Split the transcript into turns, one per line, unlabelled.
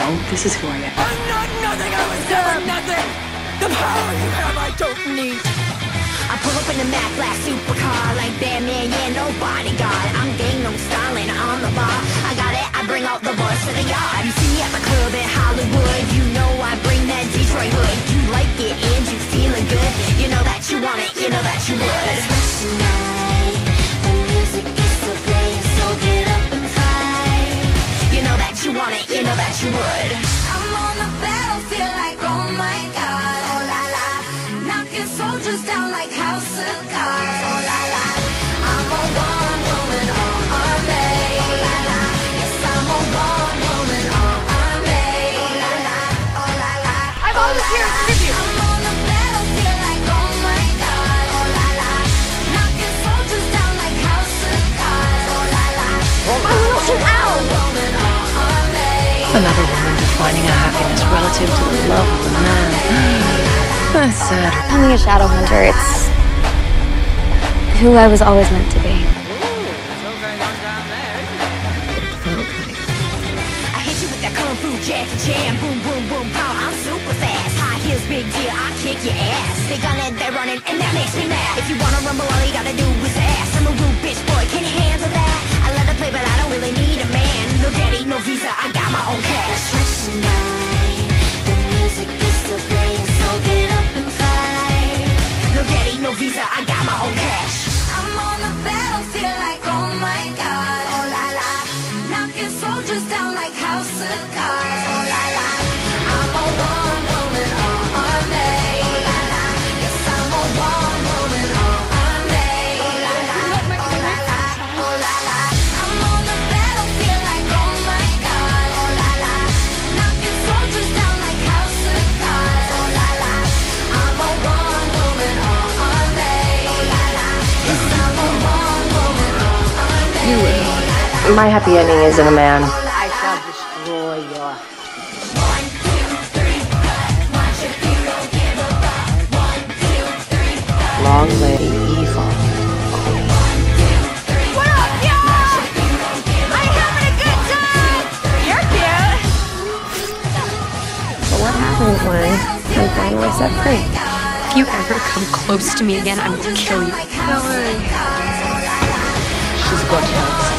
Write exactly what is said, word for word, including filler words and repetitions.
this is who I am.
I'm not nothing, I was never nothing! The power you have I don't need!
I pull up in the Mac black supercar like Batman, yeah, no bodyguard. I'm gang, no styling on the bar. I got it, I bring out the boys to the yard. You see me at the club in Hollywood, you know I bring that Detroit hood. You like it and you feeling good, you know that you want it, you know that you would. Tonight, the music is so playing, so get up and fight. You know that you want it, you know that you would. I'm on the battlefield like, oh my God, oh la la. Knocking soldiers down like house of cards, oh la la. I'm a one-woman army, oh la la. Yes, I'm a one-woman army, oh la la, oh la la.
I'm always here to tribute.
I'm on the battlefield like, oh my God, oh la la. Knocking soldiers down like house of cards, oh la la.
I'm Wilson Owl.
Woman army.
Another woman defining a happiness relative to the love of a man. That's sad.
Becoming a shadow hunter, it's who I was always meant to be.
I hit you with that kung fu Jackie Chan, boom, boom, boom, pow. I'm super fast, high heels, big deal. I kick your ass. They gun it, they're running, and that makes me mad. If you wanna rumble, all you gotta do is ask. I'm a rude bitch boy, can you handle that? I let her play, but I don't really need a man. No daddy, no visa, I got my own cash. Tonight, the music is still playing, so get up and fight. No daddy, no visa, I got my own cash. I'm on the battlefield like, oh my God, oh la la. Knocking soldiers down like house of cards, oh la la. I'm a one-woman army, oh la la. Yes, I'm a one-woman army, oh la la, oh la la, oh la la. I'm on the battlefield like, oh my God, oh la la. Knocking soldiers down like house of cards, oh la la. I'm a one-woman army, oh la la. Yes, I'm a one-woman army.
My happy ending isn't a man.
I shall destroy your...
One, two, three, watch your hero give a fuck. One, two, three,
Long lady evil.
What up, y'all? I'm having a good time. You're cute.
But what happens when I'm finally set free?
If you ever come close to me again, I will kill you.
She's got hands.